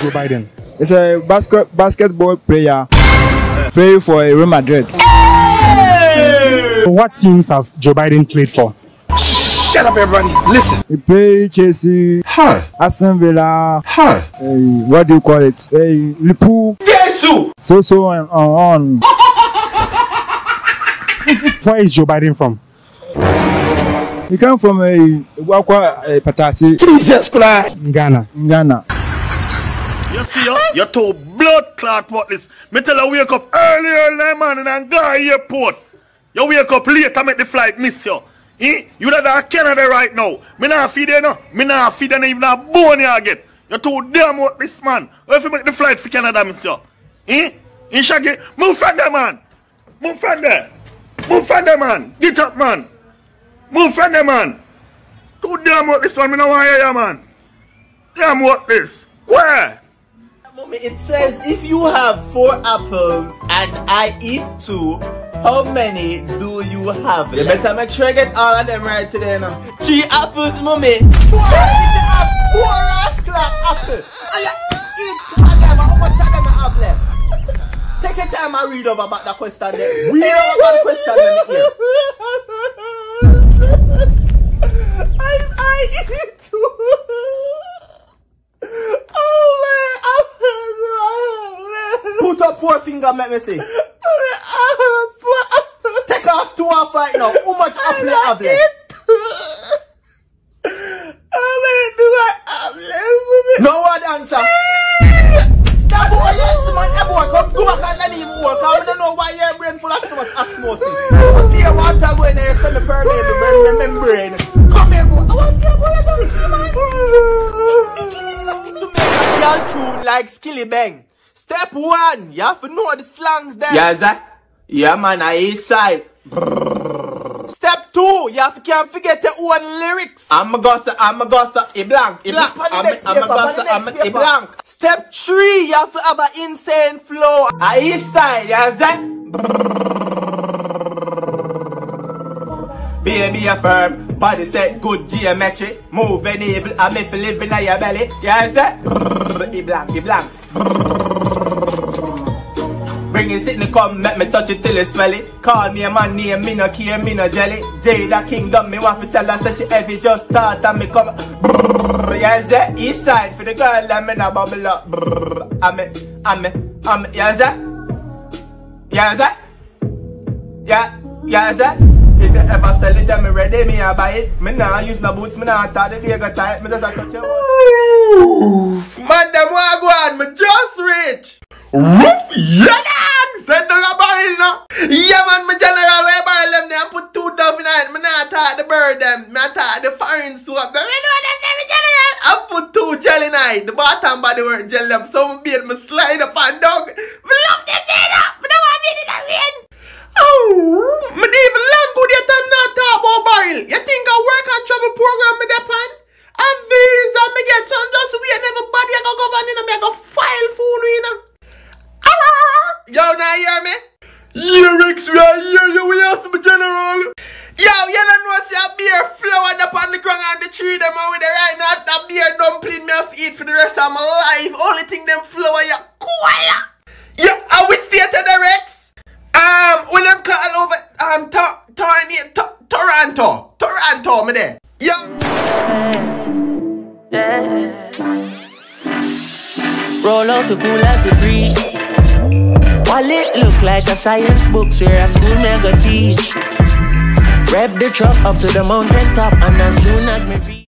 Joe Biden? It's a basketball player playing for Real Madrid. What teams have Joe Biden played for? Shut up, everybody. Listen. He played Chelsea, Aston Villa, what do you call it? Liverpool. Jesus! So on. Where is Joe Biden from? He came from Patasi. Jesus Christ! Ghana. You see, you're too blood clot what this. Me tell you wake up early, man, and go airport. You wake up late and make the flight miss you. You that are Canada right now. Me not feed you no. Me not feed you even a bone you get. You're too damn what this man. Or if you make the flight for Canada, miss you. In Shaggy, move from there, man. Move from there. Move from there, man. Get up, man. Move from there, man. Too damn what this man. Me not want to hear you, man. Damn what this. Where? Mommy, it says if you have 4 apples and I eat 2, how many do you have? You better make sure I get all of them right today now. 3 apples, mommy. 4 rascal apples. And you eat 2 of them. How much of them you have left? Take your time and read over about the question there. Read over about the question here. I eat 2. Put up 4 fingers, let me see. Take off 2 off right now. How much apple you have left? How many do I have left? No one answer. That boy, yes, man. That boy, come go back and then even work. I don't know why your brain full of so much osmosis. What do you want to go in there and send the permeate the membrane? Come here, boy. I want to boy. To make a girl tune like Skilly Bang. Step 1, you have to know the slangs there. Yeah, that? Yeah, man, I east side. Step 2, you have to can't forget your own lyrics. I'm a gossa, a blank. Step 3, you have to have an insane flow. I east side, yeah, that? Baby, a firm, body set, good geometry. Move enable, I make you live in your belly. Yeah, that? He blank. Bring it, sit and come, make me touch it till it swell it. Call me a man name, me no care, me no jelly. Jada Kingdom, me want to tell her, so she heavy, just start and me come. Yes, that? East side, for the girl, let me no bubble up. Yes, that? Yes, that? Yes, that? If you ever sell it, then me ready, me I buy it. Me nah use no boots, me nah tie the day go tight, me just a touch your oof, man, them want go on, me just rich. Roof, yeah, send the barrel now. Yeah, man, me general way barrel them there and put 2 dove in it. Me nah tie the bird them, me tie the foreign swap them. You know them, me general. I put 2 gel in it, the bottom body work gel them. So me beat me slide up and dog. Me love them there now, me don't want to be in the rain. Oh, me even learn good yet and not talk about barrel. You think I work and travel program me depend? And visa me get some just wait everybody I go govern in and me I go file phone you know. Yo, now hear me? Lyrics we are hear you we ask me general. Yo, you don't know see a beer flower up on the ground and the tree them and with the right now a beer dumpling me have to eat for the rest of my life. Only thing them flower you cool. Yeah, I will stay to the Rex. When them call over Toronto, me there. Yeah. Roll out the cool as the breeze. Wallet look like a science book, where a school me go teach. Rev the truck up to the mountain top, and as soon as me reach.